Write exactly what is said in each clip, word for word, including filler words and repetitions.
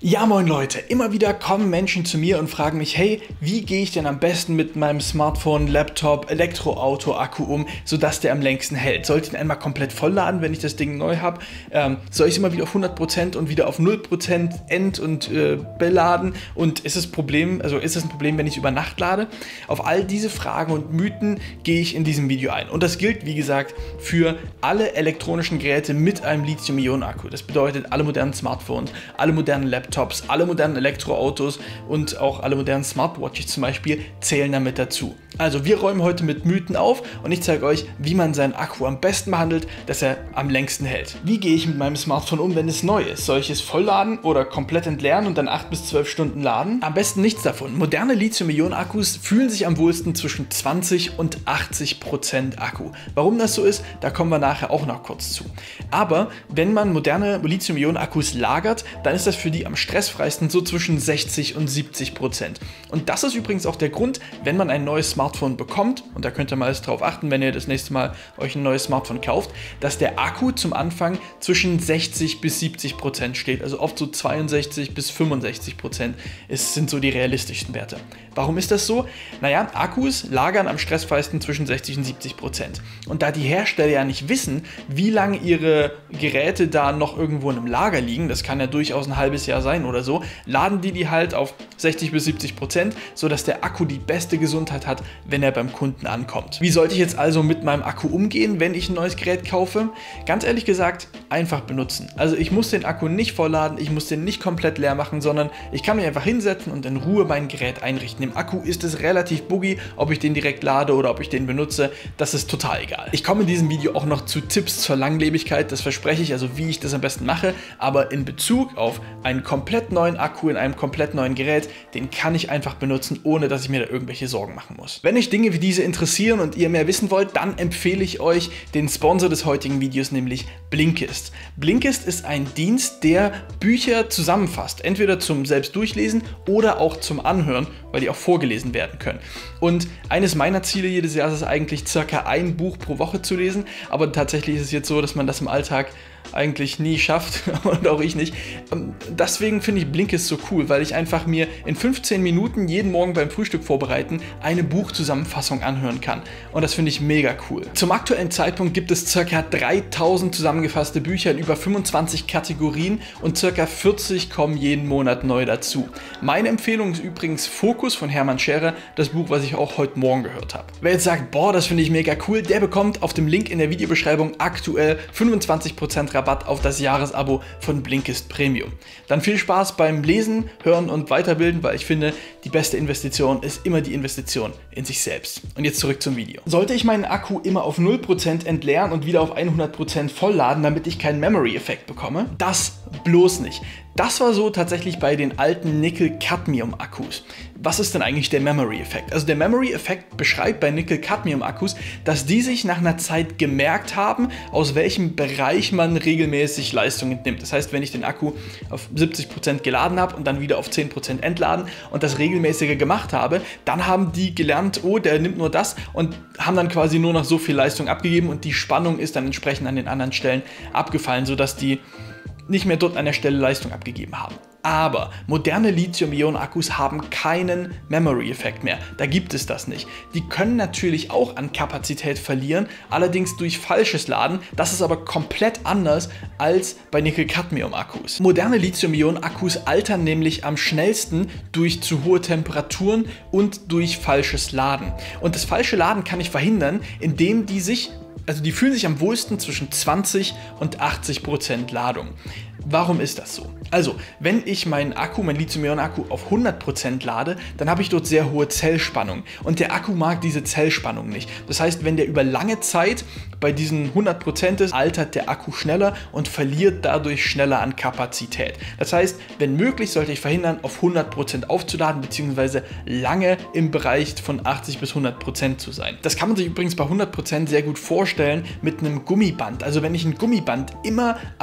Ja moin Leute, immer wieder kommen Menschen zu mir und fragen mich, hey, wie gehe ich denn am besten mit meinem Smartphone, Laptop, Elektroauto, Akku um, sodass der am längsten hält? Soll ich den einmal komplett vollladen, wenn ich das Ding neu habe? Ähm, soll ich es immer wieder auf hundert Prozent und wieder auf null Prozent end- und äh, beladen? Und ist es Problem, also ist es ein Problem, wenn ich es über Nacht lade? Auf all diese Fragen und Mythen gehe ich in diesem Video ein. Und das gilt, wie gesagt, für alle elektronischen Geräte mit einem Lithium-Ionen-Akku. Das bedeutet alle modernen Smartphones, alle modernen Laptops, alle modernen Elektroautos und auch alle modernen Smartwatches zum Beispiel zählen damit dazu. Also wir räumen heute mit Mythen auf und ich zeige euch, wie man seinen Akku am besten behandelt, dass er am längsten hält. Wie gehe ich mit meinem Smartphone um, wenn es neu ist? Soll ich es vollladen oder komplett entleeren und dann acht bis zwölf Stunden laden? Am besten nichts davon. Moderne Lithium-Ionen-Akkus fühlen sich am wohlsten zwischen zwanzig und achtzig Prozent Akku. Warum das so ist, da kommen wir nachher auch noch kurz zu. Aber wenn man moderne Lithium-Ionen-Akkus lagert, dann ist das für die am stressfreisten so zwischen sechzig und siebzig Prozent. Und das ist übrigens auch der Grund, wenn man ein neues Smartphone bekommt, und da könnt ihr mal drauf achten, wenn ihr das nächste Mal euch ein neues Smartphone kauft, dass der Akku zum Anfang zwischen sechzig bis siebzig Prozent steht, also oft so zweiundsechzig bis fünfundsechzig Prozent ist, sind so die realistischsten Werte. Warum ist das so? Naja, Akkus lagern am stressfreisten zwischen sechzig und siebzig Prozent. Und da die Hersteller ja nicht wissen, wie lange ihre Geräte da noch irgendwo in einem Lager liegen, das kann ja durchaus ein halbes Jahr sein oder so, laden die die halt auf sechzig bis siebzig Prozent, sodass der Akku die beste Gesundheit hat, wenn er beim Kunden ankommt. Wie sollte ich jetzt also mit meinem Akku umgehen, wenn ich ein neues Gerät kaufe? Ganz ehrlich gesagt, einfach benutzen. Also ich muss den Akku nicht vollladen, ich muss den nicht komplett leer machen, sondern ich kann mich einfach hinsetzen und in Ruhe mein Gerät einrichten. Im Akku ist es relativ buggy, ob ich den direkt lade oder ob ich den benutze, das ist total egal. Ich komme in diesem Video auch noch zu Tipps zur Langlebigkeit, das verspreche ich, also wie ich das am besten mache, aber in Bezug auf einen komplett neuen Akku in einem komplett neuen Gerät, den kann ich einfach benutzen, ohne dass ich mir da irgendwelche Sorgen machen muss. Wenn euch Dinge wie diese interessieren und ihr mehr wissen wollt, dann empfehle ich euch den Sponsor des heutigen Videos, nämlich Blinkist. Blinkist ist ein Dienst, der Bücher zusammenfasst, entweder zum Selbstdurchlesen oder auch zum Anhören, weil die auch vorgelesen werden können. Und eines meiner Ziele jedes Jahr ist es eigentlich, circa ein Buch pro Woche zu lesen, aber tatsächlich ist es jetzt so, dass man das im Alltag eigentlich nie schafft und auch ich nicht. Deswegen finde ich Blinkist so cool, weil ich einfach mir in fünfzehn Minuten jeden Morgen beim Frühstück vorbereiten eine Buchzusammenfassung anhören kann. Und das finde ich mega cool. Zum aktuellen Zeitpunkt gibt es ca. dreitausend zusammengefasste Bücher in über fünfundzwanzig Kategorien und ca. vierzig kommen jeden Monat neu dazu. Meine Empfehlung ist übrigens Fokus von Hermann Scherer, das Buch, was ich auch heute Morgen gehört habe. Wer jetzt sagt, boah, das finde ich mega cool, der bekommt auf dem Link in der Videobeschreibung aktuell fünfundzwanzig Prozent Rabatt auf das Jahresabo von Blinkist Premium. Dann viel Spaß beim Lesen, Hören und Weiterbilden, weil ich finde, die beste Investition ist immer die Investition in sich selbst. Und jetzt zurück zum Video. Sollte ich meinen Akku immer auf null Prozent entleeren und wieder auf hundert Prozent vollladen, damit ich keinen Memory-Effekt bekomme? Das bloß nicht. Das war so tatsächlich bei den alten Nickel-Cadmium-Akkus. Was ist denn eigentlich der Memory-Effekt? Also der Memory-Effekt beschreibt bei Nickel-Cadmium-Akkus, dass die sich nach einer Zeit gemerkt haben, aus welchem Bereich man regelmäßig Leistung entnimmt. Das heißt, wenn ich den Akku auf siebzig Prozent geladen habe und dann wieder auf zehn Prozent entladen und das regelmäßige gemacht habe, dann haben die gelernt, oh, der nimmt nur das und haben dann quasi nur noch so viel Leistung abgegeben und die Spannung ist dann entsprechend an den anderen Stellen abgefallen, sodass die nicht mehr dort an der Stelle Leistung abgegeben haben. Aber moderne Lithium-Ionen-Akkus haben keinen Memory-Effekt mehr. Da gibt es das nicht. Die können natürlich auch an Kapazität verlieren, allerdings durch falsches Laden. Das ist aber komplett anders als bei Nickel-Cadmium-Akkus. Moderne Lithium-Ionen-Akkus altern nämlich am schnellsten durch zu hohe Temperaturen und durch falsches Laden. Und das falsche Laden kann ich verhindern, indem die sich Also die fühlen sich am wohlsten zwischen zwanzig und achtzig Prozent Ladung. Warum ist das so? Also, wenn ich meinen Akku, meinen Lithium-Ionen-Akku auf hundert Prozent lade, dann habe ich dort sehr hohe Zellspannung. Und der Akku mag diese Zellspannung nicht. Das heißt, wenn der über lange Zeit bei diesen hundert Prozent ist, altert der Akku schneller und verliert dadurch schneller an Kapazität. Das heißt, wenn möglich, sollte ich verhindern, auf hundert Prozent aufzuladen, beziehungsweise lange im Bereich von achtzig bis hundert Prozent zu sein. Das kann man sich übrigens bei hundert Prozent sehr gut vorstellen mit einem Gummiband. Also wenn ich ein Gummiband immer am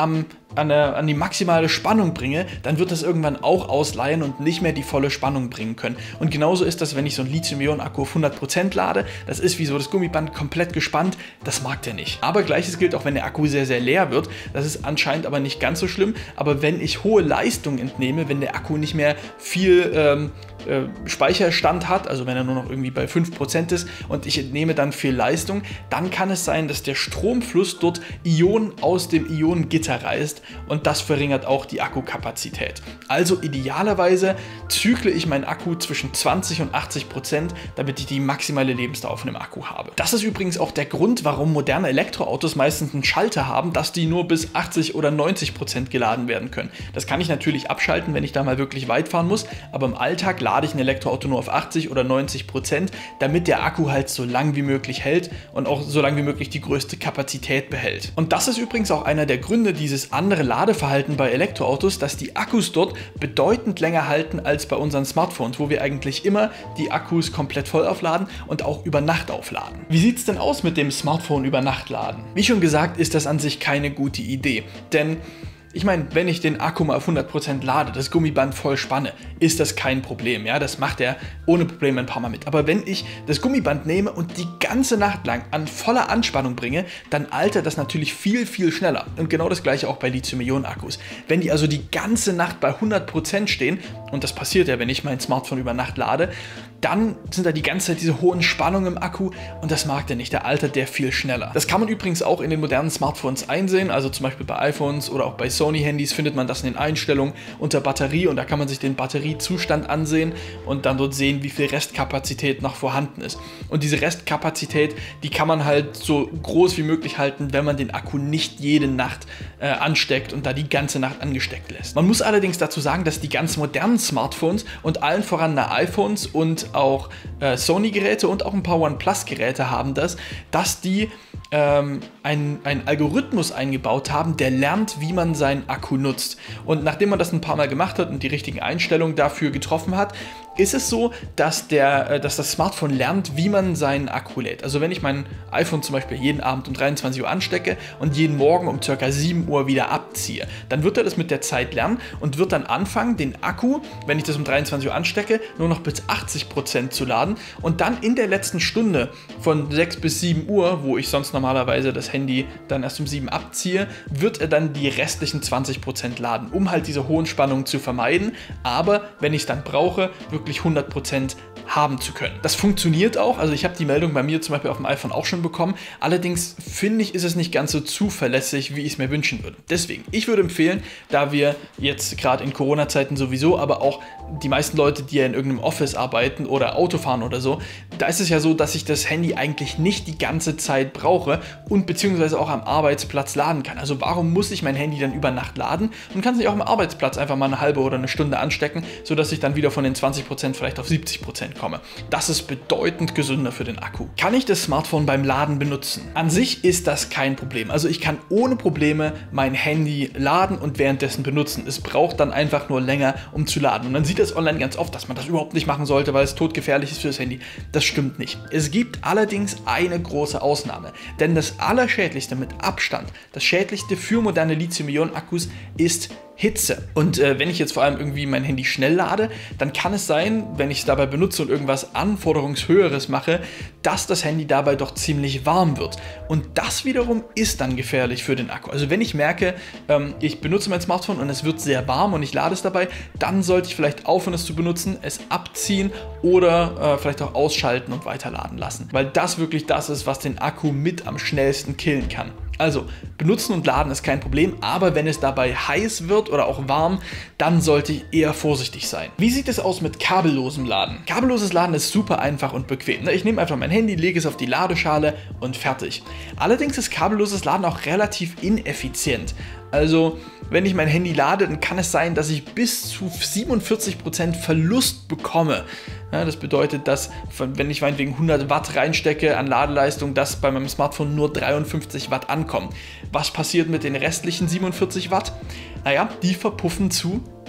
an, der, an die maximale Spannung bringe, dann wird das irgendwann auch ausleihen und nicht mehr die volle Spannung bringen können. Und genauso ist das, wenn ich so einen Lithium-Ionen-Akku auf hundert Prozent lade. Das ist wie so das Gummiband komplett gespannt. Das mag der nicht. Aber gleiches gilt auch, wenn der Akku sehr, sehr leer wird. Das ist anscheinend aber nicht ganz so schlimm. Aber wenn ich hohe Leistung entnehme, wenn der Akku nicht mehr viel ähm, äh, Speicherstand hat, also wenn er nur noch irgendwie bei fünf Prozent ist und ich entnehme dann viel Leistung, dann kann es sein, dass der Stromfluss dort Ionen aus dem Ionengitter reißt und das verringert auch die Akkukapazität. Also idealerweise zykle ich meinen Akku zwischen zwanzig und achtzig Prozent, damit ich die maximale Lebensdauer von dem Akku habe. Das ist übrigens auch der Grund, warum moderne Elektroautos meistens einen Schalter haben, dass die nur bis achtzig oder neunzig Prozent geladen werden können. Das kann ich natürlich abschalten, wenn ich da mal wirklich weit fahren muss, aber im Alltag lade ich ein Elektroauto nur auf achtzig oder neunzig Prozent, damit der Akku halt so lang wie möglich hält und auch so lang wie möglich die größte Kapazität behält. Und das ist übrigens auch einer der Gründe, dieses andere Ladeverhalten bei Elektroautos, dass die Akkus dort bedeutend länger halten als bei unseren Smartphones, wo wir eigentlich immer die Akkus komplett voll aufladen und auch über Nacht aufladen. Wie sieht es denn aus mit dem Smartphone über Nacht laden? Wie schon gesagt, ist das an sich keine gute Idee, denn ich meine, wenn ich den Akku mal auf hundert Prozent lade, das Gummiband voll spanne, ist das kein Problem. Ja, das macht er ohne Probleme ein paar Mal mit. Aber wenn ich das Gummiband nehme und die ganze Nacht lang an voller Anspannung bringe, dann altert das natürlich viel, viel schneller. Und genau das gleiche auch bei Lithium-Ionen-Akkus. Wenn die also die ganze Nacht bei hundert Prozent stehen, und das passiert ja, wenn ich mein Smartphone über Nacht lade, dann sind da die ganze Zeit diese hohen Spannungen im Akku und das mag der nicht, der altert der viel schneller. Das kann man übrigens auch in den modernen Smartphones einsehen, also zum Beispiel bei iPhones oder auch bei Sony-Handys findet man das in den Einstellungen unter Batterie und da kann man sich den Batteriezustand ansehen und dann dort sehen, wie viel Restkapazität noch vorhanden ist. Und diese Restkapazität, die kann man halt so groß wie möglich halten, wenn man den Akku nicht jede Nacht äh, ansteckt und da die ganze Nacht angesteckt lässt. Man muss allerdings dazu sagen, dass die ganz modernen Smartphones und allen voran die iPhones und auch äh, Sony-Geräte und auch ein paar OnePlus-Geräte haben das, dass die ähm, einen Algorithmus eingebaut haben, der lernt, wie man seinen Akku nutzt. Und nachdem man das ein paar Mal gemacht hat und die richtigen Einstellungen dafür getroffen hat, ist es so, dass, der, dass das Smartphone lernt, wie man seinen Akku lädt. Also wenn ich mein iPhone zum Beispiel jeden Abend um dreiundzwanzig Uhr anstecke und jeden Morgen um ca. sieben Uhr wieder abziehe, dann wird er das mit der Zeit lernen und wird dann anfangen, den Akku, wenn ich das um dreiundzwanzig Uhr anstecke, nur noch bis achtzig Prozent zu laden und dann in der letzten Stunde von sechs bis sieben Uhr, wo ich sonst normalerweise das Handy dann erst um sieben abziehe, wird er dann die restlichen zwanzig Prozent laden, um halt diese hohen Spannungen zu vermeiden, aber wenn ich es dann brauche, wirklich hundert Prozent haben zu können. Das funktioniert auch, also ich habe die Meldung bei mir zum Beispiel auf dem iPhone auch schon bekommen, allerdings finde ich, ist es nicht ganz so zuverlässig, wie ich es mir wünschen würde. Deswegen, ich würde empfehlen, da wir jetzt gerade in Corona-Zeiten sowieso, aber auch die meisten Leute, die ja in irgendeinem Office arbeiten oder Auto fahren oder so, da ist es ja so, dass ich das Handy eigentlich nicht die ganze Zeit brauche und beziehungsweise auch am Arbeitsplatz laden kann. Also warum muss ich mein Handy dann über Nacht laden und kann es nicht auch am Arbeitsplatz einfach mal eine halbe oder eine Stunde anstecken, sodass ich dann wieder von den zwanzig Prozent vielleicht auf siebzig Prozent komme. Das ist bedeutend gesünder für den Akku. Kann ich das Smartphone beim Laden benutzen? An sich ist das kein Problem. Also ich kann ohne Probleme mein Handy laden und währenddessen benutzen. Es braucht dann einfach nur länger, um zu laden. Und man sieht das online ganz oft, dass man das überhaupt nicht machen sollte, weil es todgefährlich ist für das Handy. Das stimmt nicht. Es gibt allerdings eine große Ausnahme. Denn das Allerschädlichste mit Abstand, das Schädlichste für moderne Lithium-Ionen-Akkus ist Hitze. Und äh, wenn ich jetzt vor allem irgendwie mein Handy schnell lade, dann kann es sein, wenn ich es dabei benutze und irgendwas Anforderungshöheres mache, dass das Handy dabei doch ziemlich warm wird. Und das wiederum ist dann gefährlich für den Akku. Also wenn ich merke, ähm, ich benutze mein Smartphone und es wird sehr warm und ich lade es dabei, dann sollte ich vielleicht aufhören, es zu benutzen, es abziehen oder äh, vielleicht auch ausschalten und weiterladen lassen. Weil das wirklich das ist, was den Akku mit am schnellsten killen kann. Also, benutzen und laden ist kein Problem, aber wenn es dabei heiß wird oder auch warm, dann sollte ich eher vorsichtig sein. Wie sieht es aus mit kabellosem Laden? Kabelloses Laden ist super einfach und bequem. Ich nehme einfach mein Handy, lege es auf die Ladeschale und fertig. Allerdings ist kabelloses Laden auch relativ ineffizient. Also, wenn ich mein Handy lade, dann kann es sein, dass ich bis zu siebenundvierzig Prozent Verlust bekomme. Ja, das bedeutet, dass, wenn ich meinetwegen hundert Watt reinstecke an Ladeleistung, dass bei meinem Smartphone nur dreiundfünfzig Watt ankommen. Was passiert mit den restlichen siebenundvierzig Watt? Naja, die verpuffen zu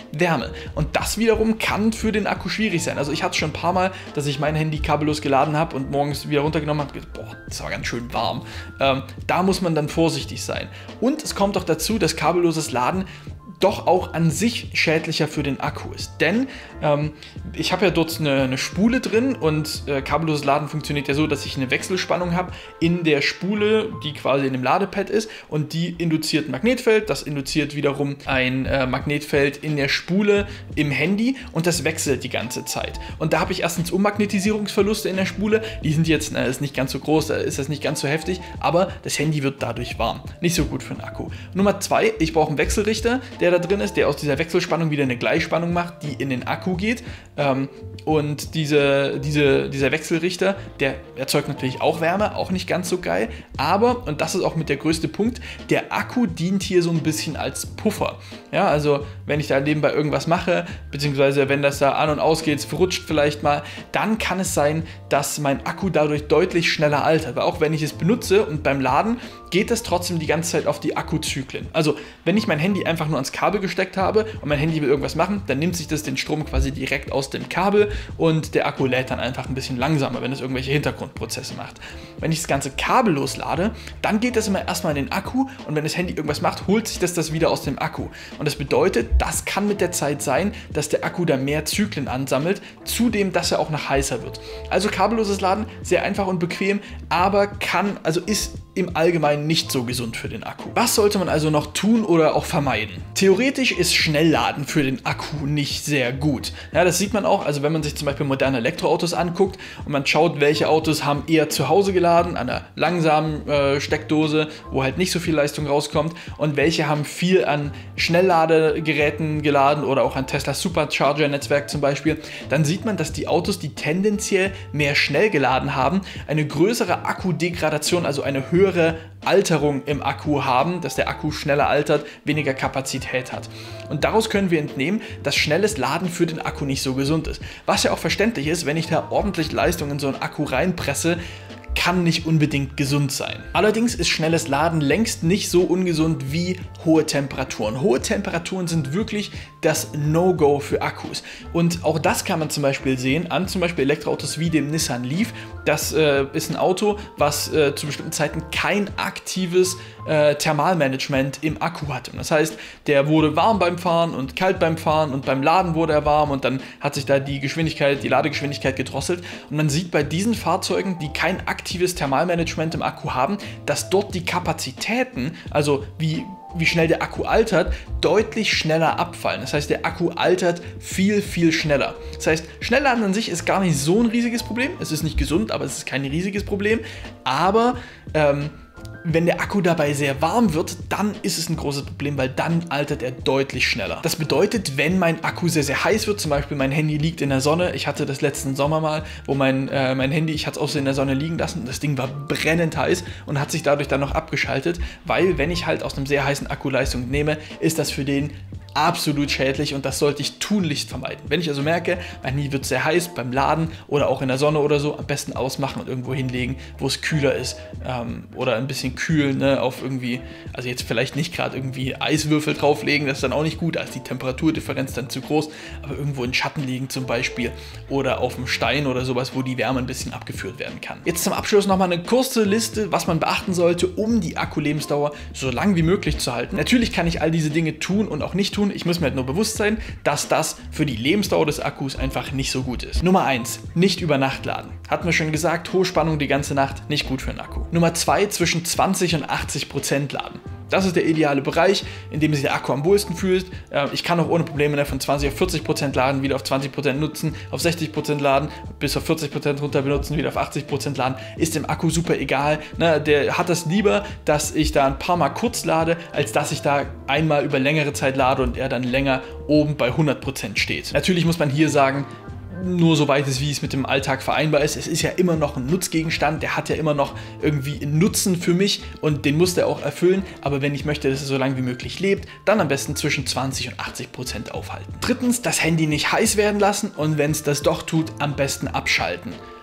Wärme. Und das wiederum kann für den Akku schwierig sein. Also ich hatte schon ein paar Mal, dass ich mein Handy kabellos geladen habe und morgens wieder runtergenommen habe, boah, das war ganz schön warm. Ähm, da muss man dann vorsichtig sein. Und es kommt auch dazu, dass kabelloses Laden doch auch an sich schädlicher für den Akku ist. Denn ähm, ich habe ja dort eine, eine Spule drin und äh, kabelloses Laden funktioniert ja so, dass ich eine Wechselspannung habe in der Spule, die quasi in dem Ladepad ist, und die induziert ein Magnetfeld, das induziert wiederum ein äh, Magnetfeld in der Spule im Handy und das wechselt die ganze Zeit. Und da habe ich erstens Ummagnetisierungsverluste in der Spule, die sind jetzt, na, ist nicht ganz so groß, da ist das nicht ganz so heftig, aber das Handy wird dadurch warm. Nicht so gut für den Akku. Nummer zwei, ich brauche einen Wechselrichter, der da drin ist, der aus dieser Wechselspannung wieder eine Gleichspannung macht, die in den Akku geht. Ähm, und diese, diese, dieser Wechselrichter, der erzeugt natürlich auch Wärme, auch nicht ganz so geil. Aber, und das ist auch mit der größte Punkt, der Akku dient hier so ein bisschen als Puffer. Ja, also wenn ich da nebenbei irgendwas mache, beziehungsweise wenn das da an und ausgeht, es verrutscht vielleicht mal, dann kann es sein, dass mein Akku dadurch deutlich schneller altert. Weil auch wenn ich es benutze und beim Laden geht es trotzdem die ganze Zeit auf die Akkuzyklen. Also wenn ich mein Handy einfach nur ans Kabel gesteckt habe und mein Handy will irgendwas machen, dann nimmt sich das den Strom quasi direkt aus dem Kabel und der Akku lädt dann einfach ein bisschen langsamer, wenn es irgendwelche Hintergrundprozesse macht. Wenn ich das Ganze kabellos lade, dann geht das immer erstmal in den Akku und wenn das Handy irgendwas macht, holt sich das das wieder aus dem Akku. Und das bedeutet, das kann mit der Zeit sein, dass der Akku da mehr Zyklen ansammelt, zudem, dass er auch noch heißer wird. Also kabelloses Laden, sehr einfach und bequem, aber kann, also ist im Allgemeinen nicht so gesund für den Akku. Was sollte man also noch tun oder auch vermeiden? Theoretisch ist Schnellladen für den Akku nicht sehr gut. Ja, das sieht man auch, also wenn man sich zum Beispiel moderne Elektroautos anguckt und man schaut, welche Autos haben eher zu Hause geladen, an einer langsamen äh, Steckdose, wo halt nicht so viel Leistung rauskommt, und welche haben viel an Schnellladegeräten geladen oder auch an Teslas Supercharger-Netzwerk zum Beispiel, dann sieht man, dass die Autos, die tendenziell mehr schnell geladen haben, eine größere Akkudegradation, also eine höhere Alterung im Akku haben, dass der Akku schneller altert, weniger Kapazität hat. Und daraus können wir entnehmen, dass schnelles Laden für den Akku nicht so gesund ist. Was ja auch verständlich ist, wenn ich da ordentlich Leistung in so einen Akku reinpresse, kann nicht unbedingt gesund sein. Allerdings ist schnelles Laden längst nicht so ungesund wie hohe Temperaturen. Hohe Temperaturen sind wirklich das No-Go für Akkus. Und auch das kann man zum Beispiel sehen an zum Beispiel Elektroautos wie dem Nissan Leaf. Das äh, ist ein Auto, was äh, zu bestimmten Zeiten kein aktives äh, Thermalmanagement im Akku hatte. Das heißt, der wurde warm beim Fahren und kalt beim Fahren und beim Laden wurde er warm und dann hat sich da die Geschwindigkeit, die Ladegeschwindigkeit gedrosselt. Und man sieht bei diesen Fahrzeugen, die kein aktives Thermalmanagement im Akku haben, dass dort die Kapazitäten, also wie wie schnell der Akku altert, deutlich schneller abfallen. Das heißt, der Akku altert viel, viel schneller. Das heißt, Schnellladen an sich ist gar nicht so ein riesiges Problem. Es ist nicht gesund, aber es ist kein riesiges Problem. Aber ähm, wenn der Akku dabei sehr warm wird, dann ist es ein großes Problem, weil dann altert er deutlich schneller. Das bedeutet, wenn mein Akku sehr, sehr heiß wird, zum Beispiel mein Handy liegt in der Sonne, ich hatte das letzten Sommer mal, wo mein, äh, mein Handy, ich hatte es auch so in der Sonne liegen lassen, das Ding war brennend heiß und hat sich dadurch dann noch abgeschaltet, weil wenn ich halt aus einem sehr heißen Akku Leistung nehme, ist das für den absolut schädlich und das sollte ich tunlichst vermeiden. Wenn ich also merke, mein Handy wird sehr heiß beim Laden oder auch in der Sonne oder so, am besten ausmachen und irgendwo hinlegen, wo es kühler ist, ähm, oder ein bisschen kühl, ne, auf irgendwie, also jetzt vielleicht nicht gerade irgendwie Eiswürfel drauflegen, das ist dann auch nicht gut, da ist die Temperaturdifferenz dann zu groß, aber irgendwo in Schatten liegen zum Beispiel oder auf dem Stein oder sowas, wo die Wärme ein bisschen abgeführt werden kann. Jetzt zum Abschluss nochmal eine kurze Liste, was man beachten sollte, um die Akkulebensdauer so lang wie möglich zu halten. Natürlich kann ich all diese Dinge tun und auch nicht tun. Ich muss mir halt nur bewusst sein, dass das für die Lebensdauer des Akkus einfach nicht so gut ist. Nummer eins, nicht über Nacht laden. Hatten wir schon gesagt, hohe Spannung die ganze Nacht, nicht gut für den Akku. Nummer zwei, zwischen zwanzig und achtzig Prozent laden. Das ist der ideale Bereich, in dem sich der Akku am wohlsten fühlt. Ich kann auch ohne Probleme von zwanzig auf vierzig Prozent laden, wieder auf zwanzig Prozent nutzen, auf sechzig Prozent laden, bis auf vierzig Prozent runter benutzen, wieder auf achtzig Prozent laden. Ist dem Akku super egal. Der hat das lieber, dass ich da ein paar Mal kurz lade, als dass ich da einmal über längere Zeit lade und er dann länger oben bei hundert Prozent steht. Natürlich muss man hier sagen, nur so weit ist, wie es mit dem Alltag vereinbar ist. Es ist ja immer noch ein Nutzgegenstand, der hat ja immer noch irgendwie einen Nutzen für mich und den muss der auch erfüllen, aber wenn ich möchte, dass er so lange wie möglich lebt, dann am besten zwischen zwanzig und achtzig Prozent aufhalten. Drittens, das Handy nicht heiß werden lassen und wenn es das doch tut, am besten abschalten.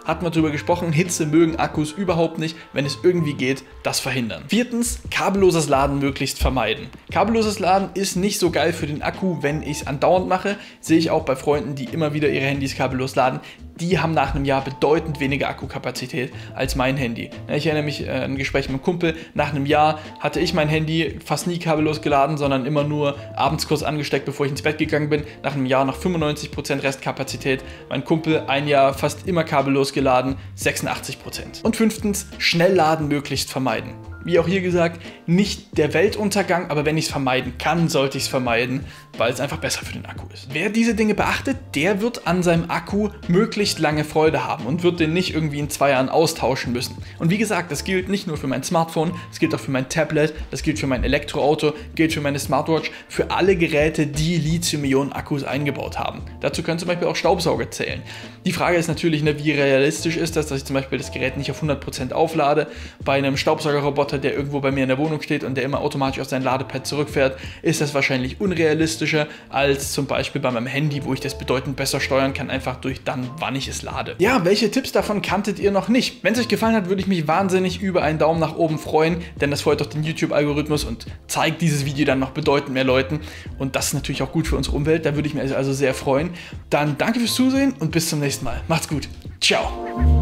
hatten wir drüber gesprochen, Hitze mögen Akkus überhaupt nicht, wenn es irgendwie geht, das verhindern. Viertens, kabelloses Laden möglichst vermeiden. Kabelloses Laden ist nicht so geil für den Akku, wenn ich es andauernd mache, sehe ich auch bei Freunden, die immer wieder ihre Handys kabellos laden. Die haben nach einem Jahr bedeutend weniger Akkukapazität als mein Handy. Ich erinnere mich an ein Gespräch mit einem Kumpel. Nach einem Jahr hatte ich mein Handy fast nie kabellos geladen, sondern immer nur abends kurz angesteckt, bevor ich ins Bett gegangen bin. Nach einem Jahr noch fünfundneunzig Prozent Restkapazität. Mein Kumpel ein Jahr fast immer kabellos geladen, sechsundachtzig Prozent. Und fünftens, Schnellladen möglichst vermeiden. Wie auch hier gesagt, nicht der Weltuntergang, aber wenn ich es vermeiden kann, sollte ich es vermeiden, weil es einfach besser für den Akku ist. Wer diese Dinge beachtet, der wird an seinem Akku möglichst lange Freude haben und wird den nicht irgendwie in zwei Jahren austauschen müssen. Und wie gesagt, das gilt nicht nur für mein Smartphone, das gilt auch für mein Tablet, das gilt für mein Elektroauto, gilt für meine Smartwatch, für alle Geräte, die Lithium-Ionen-Akkus eingebaut haben. Dazu können zum Beispiel auch Staubsauger zählen. Die Frage ist natürlich, wie realistisch ist das, dass ich zum Beispiel das Gerät nicht auf hundert Prozent auflade. Bei einem Staubsaugerroboter, der irgendwo bei mir in der Wohnung steht und der immer automatisch auf sein Ladepad zurückfährt, ist das wahrscheinlich unrealistischer als zum Beispiel bei meinem Handy, wo ich das bedeutend besser steuern kann, einfach durch dann, wann ich es lade. Ja, welche Tipps davon kanntet ihr noch nicht? Wenn es euch gefallen hat, würde ich mich wahnsinnig über einen Daumen nach oben freuen, denn das freut auch den YouTube-Algorithmus und zeigt dieses Video dann noch bedeutend mehr Leuten und das ist natürlich auch gut für unsere Umwelt, da würde ich mich also sehr freuen. Dann danke fürs Zusehen und bis zum nächsten Mal. Macht's gut. Ciao.